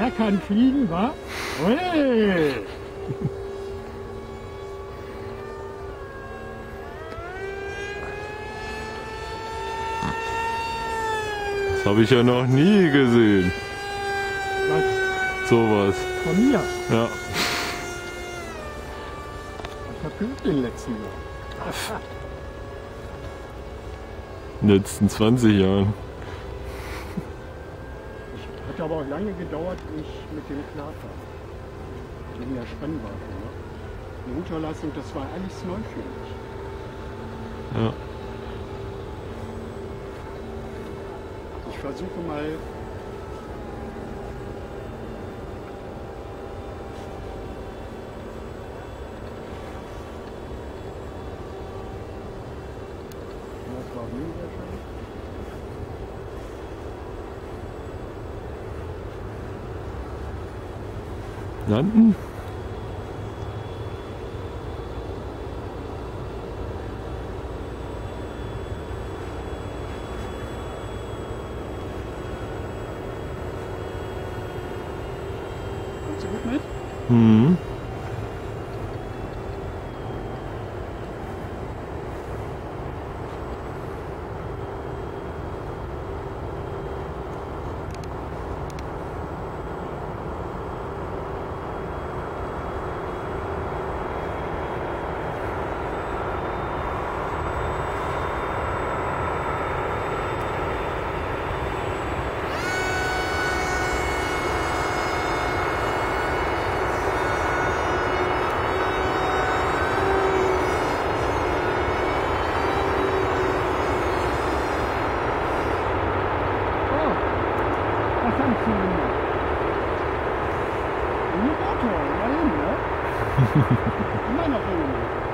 Der kann fliegen, wa? Ui. Das habe ich ja noch nie gesehen. Was? Sowas. Von mir? Ja. Ich verpümpt den letzten Jahr. In den letzten 20 Jahren. Hat aber auch lange gedauert, nicht mit dem klarkam. Wegen der Spannweite. Ne? Die Unterlassung, das war alles neu für mich. Ja. Ich versuche mal das war weniger schön. Landen? Kommst du gut mit? Mhm. Was haben Sie gemacht? Eine Motor, immerhin, ne? Immer noch ohne Motor.